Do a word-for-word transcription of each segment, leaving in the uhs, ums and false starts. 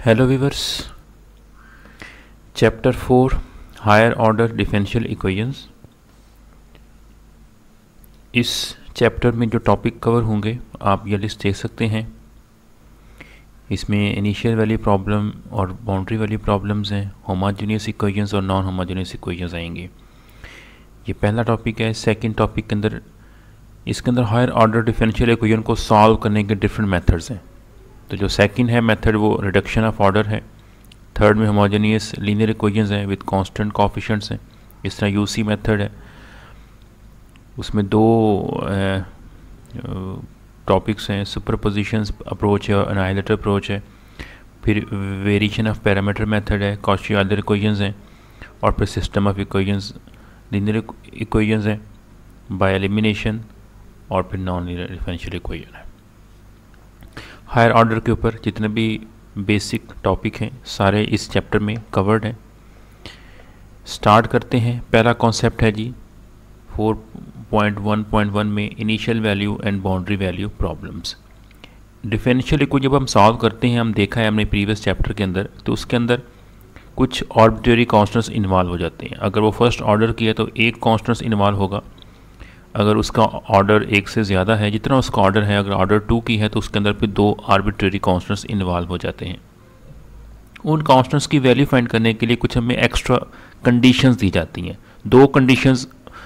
Hello viewers, chapter four higher order differential equations. इस chapter में जो टॉपिक कवर होंगे आप ये लिस्ट देख सकते हैं। इसमें इनिशियल वैल्यू प्रॉब्लम और बाउंड्री वैल्यू प्रॉब्लम्स हैं, होमोजेनियस इक्वेशंस और नॉन होमोजेनियस इक्वेशंस आएंगे। ये पहला टॉपिक है। सेकंड टॉपिक के अंदर इसके अंदर हायर ऑर्डर डिफरेंशियल इक्वेशन को सॉल्व करने के डिफरेंट मेथड्स हैं। तो जो सेकंड है मेथड वो रिडक्शन ऑफ ऑर्डर है। थर्ड में होमोजेनियस लीनियर इक्वेशंस हैं विद कांस्टेंट कोएफिशिएंट्स हैं। इस तरह यूसी मेथड है, उसमें दो टॉपिक्स हैं, सुपरपोजिशंस अप्रोच है और एनाइलेटर अप्रोच है। फिर वेरिएशन ऑफ पैरामीटर मेथड है, कॉची ऑर्डर इक्वेशंस हैं। और फिर system of equations linear equations हैं बाय एलिमिनेशन। और फिर नॉन लीनियर डिफरेंशियल इक्वेशन है। हायर ऑर्डर के ऊपर जितने भी बेसिक टॉपिक हैं सारे इस चैप्टर में कवर्ड हैं। स्टार्ट करते हैं। पहला कॉन्सेप्ट है जी four point one point one में initial value and boundary value problems. Differential equation जब हम सॉल्व करते हैं, हम देखा है हमने प्रीवियस चैप्टर के अंदर, तो उसके अंदर कुछ आर्बिट्रेरी कांस्टेंट्स इन्वॉल्व हो जाते हैं। अगर वो फर्स्ट ऑर्डर की है तो एक कांस्टेंट इन्वॉल्व होगा। अगर उसका ऑर्डर एक से ज़्यादा है, जितना उसका ऑर्डर है, अगर ऑर्डर टू की है तो उसके अंदर फिर दो आर्बिट्रेरी कांस्टेंट्स इन्वॉल्व हो जाते हैं। उन कांस्टेंट्स की वैल्यू फाइंड करने के लिए कुछ हमें एक्स्ट्रा कंडीशंस दी जाती हैं। दो कंडीशंस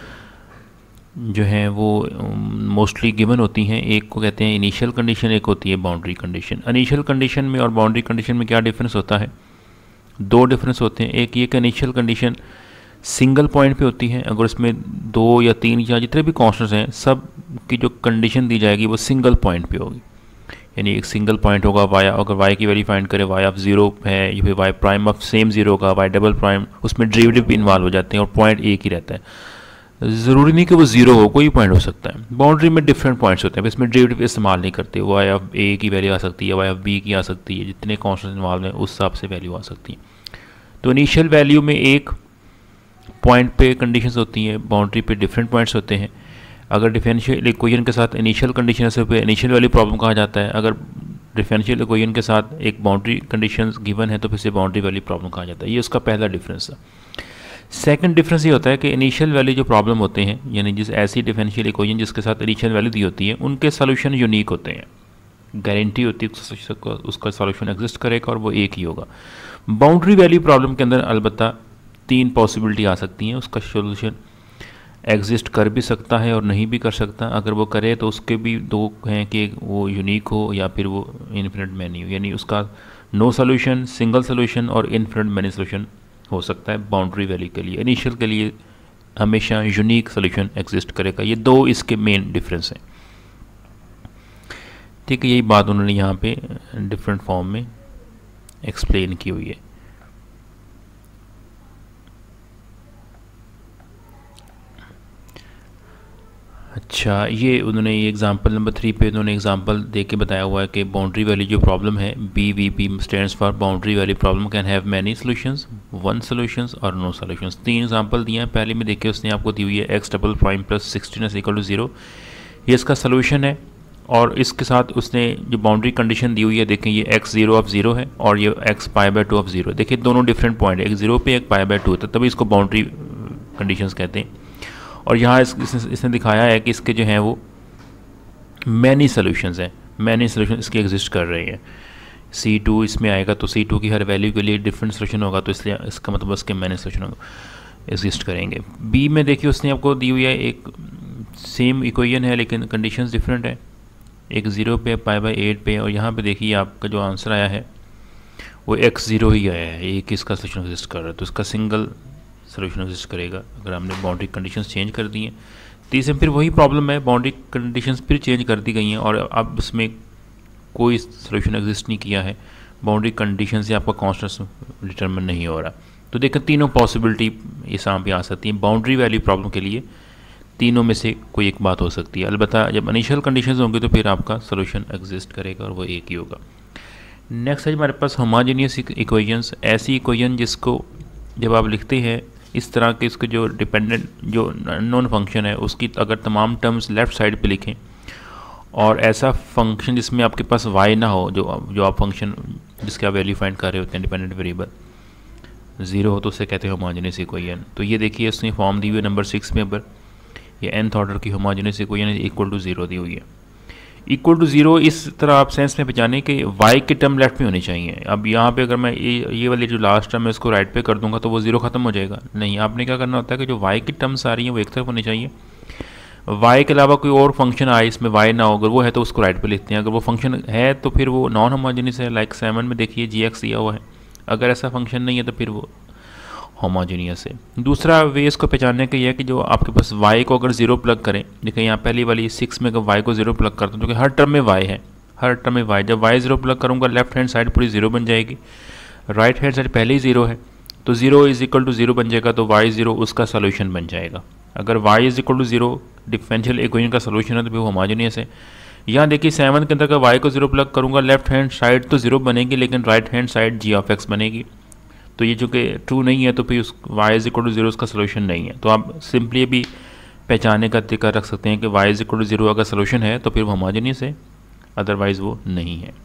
जो हैं वो मोस्टली गिवन होती हैं। एक को कहते हैं इनिशियल कंडीशन, एक होती है बाउंड्री कंडीशन। इनिशियल कंडीशन में और बाउंड्री कंडीशन में क्या डिफरेंस होता है? दो डिफरेंस होते हैं। एक ये कि इनिशियल कंडीशन सिंगल पॉइंट पे होती है। अगर इसमें दो या तीन या जितने भी कांस्टेंट्स हैं सब की जो कंडीशन दी जाएगी वो सिंगल पॉइंट पे होगी। यानी एक सिंगल पॉइंट होगा। वाई, अगर वाई की वैल्यू फाइंड करें, वाई ऑफ जीरो है या फिर y prime of same zero होगा, वाई डबल प्राइम, उसमें डेरिवेटिव भी इन्वॉल्व हो जाते हैं और पॉइंट एक ही रहता है। ज़रूरी नहीं कि वो जीरो हो, कोई पॉइंट हो सकता है। बाउंड्री में डिफरेंट पॉइंट्स होते हैं, इसमें डेरिवेटिव इस्तेमाल नहीं करते। वाई ऑफ ए की वैल्यू आ सकती है, वाई ऑफ बी की आ सकती है, जितने कांस्टेंट्स इन्वॉल्व हैं उस हिसाब से वैल्यू आ सकती है। तो इनिशियल वैल्यू में एक पॉइंट पे कंडीशंस होती हैं, बाउंड्री पे डिफरेंट पॉइंट्स होते हैं। अगर डिफरेंशियल इक्वेशन के साथ इनिशियल कंडीशन है तो इनिशियल वैल्यू प्रॉब्लम कहा जाता है। अगर डिफरेंशियल इक्वेशन के साथ एक बाउंड्री कंडीशंस गिवन है तो फिर से बाउंड्री वैल्यू प्रॉब्लम कहा जाता है। ये उसका पहला डिफरेंस है। सेकंड डिफरेंस ये होता है कि इनिशियल वैल्यू जो प्रॉब्लम होते हैं, यानी जिस ऐसी डिफरेंशियल इक्वेशन जिसके साथ इनिशियल वैल्यू दी होती है, उनके सोल्यूशन यूनिक होते हैं। गारंटी होती है उसका सोल्यूशन एग्जिस्ट करेगा और वो एक ही होगा। बाउंड्री वैल्यू प्रॉब्लम के अंदर अलबत्ता तीन पॉसिबिलिटी आ सकती हैं। उसका सोल्यूशन एग्जिस्ट कर भी सकता है और नहीं भी कर सकता। अगर वो करे तो उसके भी दो हैं कि वो यूनिक हो या फिर वो इन्फिनिट मैनी हो। यानी उसका नो सोल्यूशन, सिंगल सोल्यूशन और इन्फिनिट मैनी सोल्यूशन हो सकता है बाउंड्री वैल्यू के लिए। इनिशियल के लिए हमेशा यूनिक सोल्यूशन एग्जिस्ट करेगा। ये दो इसके मेन डिफरेंस हैं। ठीक है, यही बात उन्होंने यहाँ पे डिफरेंट फॉर्म में एक्सप्लेन की हुई है। अच्छा, ये उन्होंने ये एग्जांपल नंबर थ्री पे उन्होंने एग्जांपल दे के बताया हुआ है कि बाउंड्री वैल्यू जो प्रॉब्लम है, B V P stands for boundary value problem can have many solutions, one solutions और नो सॉल्यूशंस। तीन एग्जांपल दिए हैं। पहले में देखिए उसने आपको दी हुई है x double prime plus sixteen is equal to zero. ये इसका सोल्यूशन है और इसके साथ उसने जो बाउंड्री कंडीशन दी हुई है, देखें ये एक्स जीरो ऑफ जीरो है और ये x pi by two of zero. देखिए दोनों डिफरेंट पॉइंट है, एक जीरो पे एक पाई बाय टू होता है, तभी इसको बाउंड्री कंडीशंस कहते हैं। और यहाँ इस, इसने, इसने दिखाया है कि इसके जो हैं वो मैनी सोल्यूशंस हैं, मैनी सोल्यूशन इसके एग्जिस्ट कर रहे हैं। सी टू इसमें आएगा तो सी टू की हर वैल्यू के लिए डिफरेंट सोल्यूशन होगा, तो इसलिए इसका मतलब इसके मैनी सोल्यूशन होगा एग्जिस्ट करेंगे। बी में देखिए उसने आपको दी हुई है एक सेम इक्वेशन है लेकिन कंडीशंस डिफरेंट है। एक ज़ीरो पे पाई बाई एट पे, और यहाँ पे देखिए आपका जो आंसर आया है वो एक्स ज़ीरो ही आया है। एक इसका सोल्यूशन एग्जिस्ट कर रहा है तो इसका सिंगल सोल्यूशन एग्जिस्ट करेगा अगर हमने बाउंड्री कंडीशंस चेंज कर दी हैं। तीसरे फिर वही प्रॉब्लम है, बाउंड्री कंडीशंस फिर चेंज कर दी गई हैं और अब इसमें कोई सोल्यूशन एग्जिस्ट नहीं किया है। बाउंड्री कंडीशन से आपका कांस्टेंट डिटरमिन नहीं हो रहा। तो देखें तीनों पॉसिबिलिटी इस यहाँ पे आ सकती हैं। बाउंड्री वैल्यू प्रॉब्लम के लिए तीनों में से कोई एक बात हो सकती है। अलबत्ता जब इनिशियल कंडीशंस होंगे तो फिर आपका सोल्यूशन एग्जिस्ट करेगा और वो एक ही होगा। नेक्स्ट है हमारे पास होमोजेनियस इक्वेशंस। ऐसी इक्वेशन जिसको जब आप लिखते हैं इस तरह के, इसके जो डिपेंडेंट जो नॉन फंक्शन है उसकी अगर तमाम टर्म्स लेफ़्ट साइड पे लिखें और ऐसा फंक्शन जिसमें आपके पास वाई ना हो, जो जो आप फंक्शन जिसके आप वैल्यू फाइंड कर रहे होते हैं डिपेंडेंट वेरिएबल, ज़ीरो हो तो उसे कहते हैं होमोजेनियस इक्वेशन। तो ये देखिए इसने फॉर्म दी हुई है नंबर सिक्स में, पर ये nth ऑर्डर की homogeneous equation equal to zero दी हुई है। इक्वल टू ज़ीरो इस तरह आप सेंस में पहचाने कि y के टर्म लेफ्ट में होनी चाहिए। अब यहाँ पे अगर मैं ये ये वाली जो लास्ट टर्म है इसको राइट पे कर दूंगा तो वो ज़ीरो ख़त्म हो जाएगा। नहीं, आपने क्या करना होता है कि जो y की टर्म्स आ रही हैं वो एक तरफ होनी चाहिए, y के अलावा कोई और फंक्शन आए इसमें y ना हो, अगर वो है तो उसको राइट पे लिखते हैं। अगर वो फंक्शन है तो फिर वो नॉन होमोजेनियस है, लाइक सेवन में देखिए जी एक्स दिया हुआ है। अगर ऐसा फंक्शन नहीं है तो फिर वो होमोजेनियस है। दूसरा वे इसको पहचानने का यह है कि जो आपके पास y को अगर ज़ीरो प्लग करें, देखिए यहाँ पहली वाली सिक्स में अगर y को ज़ीरो प्लग करता हूँ जो कि हर टर्म में y है, हर टर्म में y, जब y ज़ीरो प्लग करूँगा लेफ्ट हैंड साइड पूरी ज़ीरो बन जाएगी, राइट हैंड साइड पहले ही ज़ीरो है तो zero is equal to zero बन जाएगा, तो y ज़ीरो उसका सोल्यूशन बन जाएगा। अगर y is equal to zero differential equation का सोल्यूशन है तो फिर वो होमोजेनियस है। यहाँ देखिए सेवन के अंदर का y को ज़ीरो प्लग करूँगा लेफ्ट हैंड साइड तो ज़ीरो बनेगी लेकिन right hand side g of x बनेगी, तो ये जो कि ट्रू नहीं है तो फिर उस y is equal to zero उसका सोल्यूशन नहीं है। तो आप सिंपली भी पहचानने का तरीका रख सकते हैं कि y is equal to zero अगर सोल्यूशन है तो फिर वो होमोजेनियस है, अदरवाइज वो नहीं है।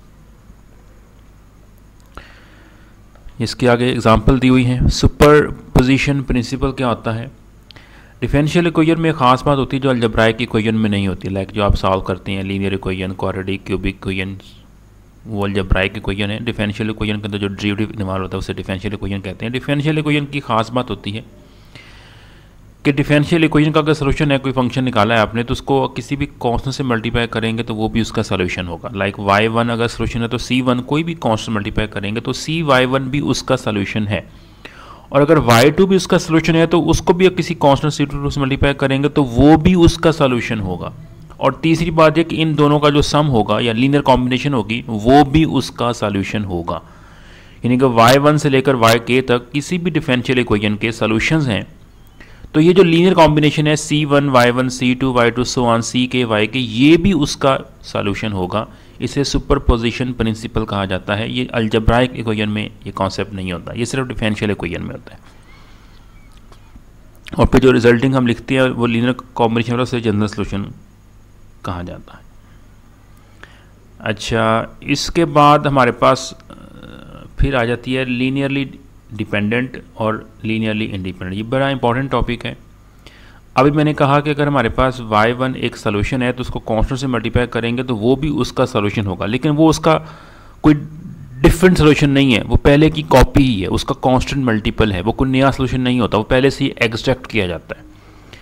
इसके आगे एग्जांपल दी हुई है। सुपरपोजिशन प्रिंसिपल क्या होता है? डिफरेंशियल इक्वेशन में ख़ास बात होती है जो अलजेब्राइक इक्वेशन में नहीं होती, लाइक जो आप सॉल्व करते हैं linear equation, quadratic, cubic equation, वो अलजेब्राइक इक्वेशन है। डिफरेंशियल इक्वेशन के अंदर जो डेरिवेटिव इन्वॉल्व होता है उसे डिफरेंशियल इक्वेशन कहते हैं। डिफरेंशियल इक्वेशन की खास बात होती है कि डिफरेंशियल इक्वेशन का अगर सोल्यूशन है, कोई फंक्शन निकाला है आपने, तो उसको किसी भी कांस्टेंट से मल्टीप्लाई करेंगे तो वो भी उसका सोल्यूशन होगा। लाइक वाई वन अगर सोल्यूशन है तो सी वन कोई भी कांस्टेंट मल्टीप्लाई करेंगे तो सी वाई वन भी उसका सोल्यूशन है, और अगर वाई टू भी उसका सोल्यूशन है तो उसको भी किसी कांस्टेंट सी टू से मल्टीप्लाई करेंगे तो वो भी उसका सोल्यूशन होगा। और तीसरी बात है कि इन दोनों का जो सम होगा या लीनियर कॉम्बिनेशन होगी वो भी उसका सोल्यूशन होगा। यानी कि वाई वन से लेकर वाई के तक किसी भी डिफरेंशियल इक्वेशन के सोल्यूशंस हैं, तो ये जो लीनियर कॉम्बिनेशन है c one y one c two y two so on c k y के, ये भी उसका सोल्यूशन होगा। इसे सुपरपोजिशन प्रिंसिपल कहा जाता है। ये अलजेब्राइक इक्वेशन में ये कॉन्सेप्ट नहीं होता, ये सिर्फ डिफरेंशियल इक्वेशन में होता है। और फिर जो रिजल्टिंग हम लिखते हैं वो लीनियर कॉम्बिनेशन वाला उसे जनरल सोल्यूशन कहा जाता है। अच्छा, इसके बाद हमारे पास फिर आ जाती है लीनियरली डिपेंडेंट और लीनियरली इंडिपेंडेंट। ये बड़ा इंपॉर्टेंट टॉपिक है। अभी मैंने कहा कि अगर हमारे पास वाई वन एक सोल्यूशन है तो उसको कांस्टेंट से मल्टीप्लाई करेंगे तो वो भी उसका सोल्यूशन होगा, लेकिन वो उसका कोई डिफरेंट सोल्यूशन नहीं है, वो पहले की कॉपी ही है, उसका कांस्टेंट मल्टीपल है, वो कोई नया सोल्यूशन नहीं होता, वो पहले से ही एक्सट्रैक्ट किया जाता है।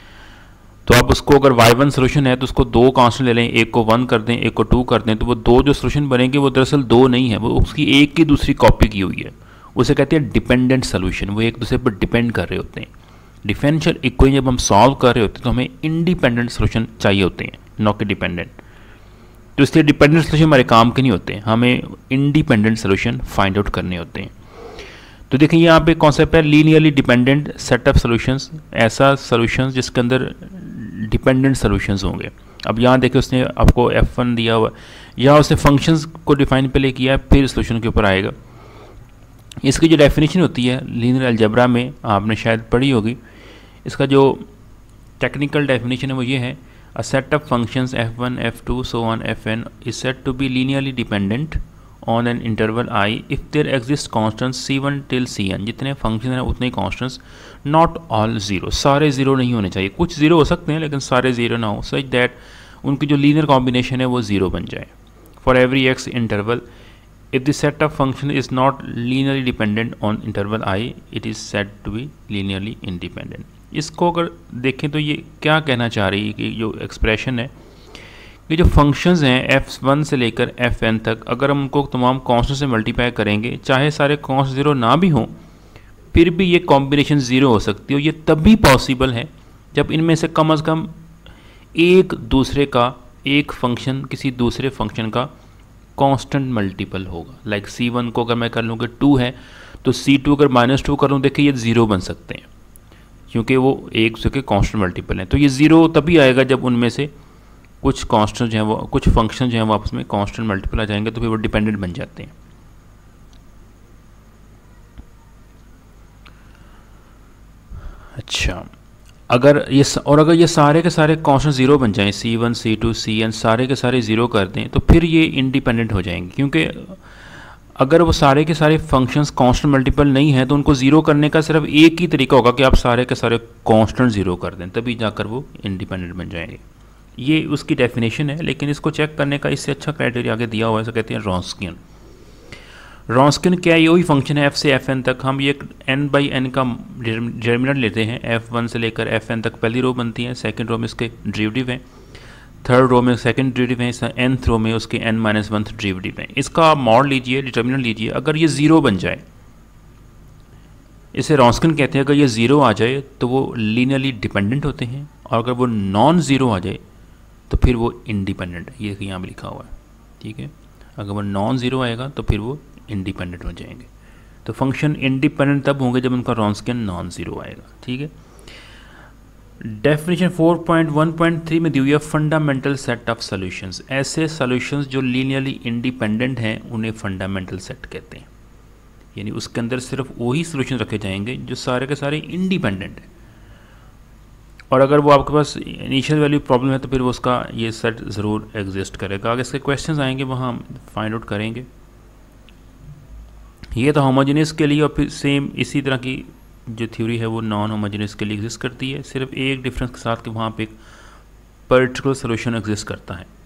तो आप उसको अगर वाई वन सोल्यूशन है तो उसको दो कांस्टेंट ले लें, एक को वन कर दें एक को टू कर दें, तो वो दो जो सोल्यूशन बनेंगे वो दरअसल दो नहीं है, वो उसकी एक की दूसरी कॉपी की हुई है। उसे कहते हैं डिपेंडेंट सोल्यूशन, वो एक दूसरे पर डिपेंड कर रहे होते हैं। डिफरेंशियल इक्वेशन जब हम सॉल्व कर रहे होते हैं तो हमें इंडिपेंडेंट सोल्यूशन चाहिए होते हैं, नॉट कि डिपेंडेंट। तो इसलिए डिपेंडेंट सोल्यूशन हमारे काम के नहीं होते, हमें इंडिपेंडेंट सोल्यूशन फाइंड आउट करने होते हैं। तो देखिए यहाँ पे कॉन्सेप्ट है linearly dependent set of solutions, ऐसा सॉल्यूशंस जिसके अंदर डिपेंडेंट सॉल्यूशंस होंगे। अब यहाँ देखिए उसने आपको एफ वन दिया हुआ, यहाँ उसने फंक्शंस को डिफाइन पहले किया है फिर सॉल्यूशन के ऊपर आएगा। इसकी जो डेफिनेशन होती है लीनियर अलजेब्रा में आपने शायद पढ़ी होगी, इसका जो टेक्निकल डेफिनेशन है वो ये है, a set of functions f one f two so on f n is set to be linearly dependent on an interval I if there exist constants c one till c n. जितने function हैं उतने constants, not all zero, सारे zero नहीं होने चाहिए, कुछ zero हो सकते हैं लेकिन सारे ज़ीरो ना हो, सच दैट उनकी जो लीनियर कॉम्बिनेशन है वो ज़ीरो बन जाए। For every x interval if the set of function is not linearly dependent on interval I, it is said to be linearly independent। इसको अगर देखें तो ये क्या कहना चाह रही है कि जो एक्सप्रेशन है कि जो फंक्शंस हैं एफ वन से लेकर एफ एन तक, अगर हम उनको तमाम कॉन्स्टेंट से मल्टीप्लाई करेंगे, चाहे सारे कॉन्स्ट ज़ीरो ना भी हों फिर भी ये कॉम्बिनेशन ज़ीरो हो सकती है। ये तभी पॉसिबल है जब इनमें से कम अज़ कम एक दूसरे का, एक फंक्शन किसी दूसरे फंक्शन का कांस्टेंट मल्टीपल होगा। लाइक सी वन को अगर मैं कर लूँ कि टू है तो सी टू अगर माइनस टू कर लूँ, देखिए ये ज़ीरो बन सकते हैं क्योंकि वो एक दूसरे के कांस्टेंट मल्टीपल हैं। तो ये ज़ीरो तभी आएगा जब उनमें से कुछ कांस्टेंट जो हैं वो, कुछ फंक्शन जो हैं वो आपस में कांस्टेंट मल्टीपल आ जाएंगे तो फिर वो डिपेंडेंट बन जाते हैं। अच्छा, अगर ये और अगर ये सारे के सारे कांस्टेंट ज़ीरो बन जाएं, c one c two c n सारे के सारे ज़ीरो कर दें, तो फिर ये इंडिपेंडेंट हो जाएंगे। क्योंकि अगर वो सारे के सारे फंक्शंस कांस्टेंट मल्टीपल नहीं है तो उनको ज़ीरो करने का सिर्फ एक ही तरीका होगा कि आप सारे के सारे कांस्टेंट ज़ीरो कर दें, तभी जाकर वो इंडिपेंडेंट बन जाएंगे। ये उसकी डेफिनेशन है, लेकिन इसको चेक करने का इससे अच्छा क्राइटेरिया आगे दिया हुआ है, इसे कहते हैं रॉन्स्कियन। रॉन्स्कियन क्या है? वही फंक्शन है एफ से एफ एन तक। हम ये एन बाई एन का डिटरमिनेंट लेते हैं, एफ वन से लेकर एफ एन तक पहली रो बनती है, सेकेंड रो में इसके डेरिवेटिव हैं, थर्ड रो में सेकंड डेरिवेटिव है, एनथ रो में उसके एन माइनस वन डेरिवेटिव है। इसका मॉड लीजिए, डिटर्मिनेंट लीजिए, अगर ये ज़ीरो बन जाए, इसे रॉन्स्कियन कहते हैं। अगर ये ज़ीरो आ जाए तो वो लीनियरली डिपेंडेंट होते हैं, और अगर वो नॉन ज़ीरो आ जाए तो फिर वो इंडिपेंडेंट है। ये यहाँ पे लिखा हुआ है, ठीक है। अगर वो नॉन ज़ीरो आएगा तो फिर वो इंडिपेंडेंट हो जाएंगे। तो फंक्शन इंडिपेंडेंट तब होंगे जब उनका रॉन्स्कियन नॉन ज़ीरो आएगा, ठीक है। Definition four point one point three में दी हुई है फंडामेंटल सेट ऑफ सॉल्यूशंस। ऐसे सॉल्यूशंस जो लीनियरली इंडिपेंडेंट हैं उन्हें फंडामेंटल सेट कहते हैं, यानी उसके अंदर सिर्फ वही सॉल्यूशन रखे जाएंगे जो सारे के सारे इंडिपेंडेंट हैं। और अगर वो आपके पास इनिशियल वैल्यू प्रॉब्लम है तो फिर वो उसका ये सेट ज़रूर एग्जिस्ट करेगा। आगे इसके क्वेश्चंस आएंगे, वहाँ हम फाइंड आउट करेंगे। ये तो होमोजेनियस के लिए, और फिर सेम इसी तरह की जो थ्योरी है वो नॉन होमोजेनियस के लिए एग्जिस्ट करती है, सिर्फ एक डिफरेंस के साथ कि वहाँ पे एक पर्टिकुलर सॉल्यूशन एग्जिस्ट करता है।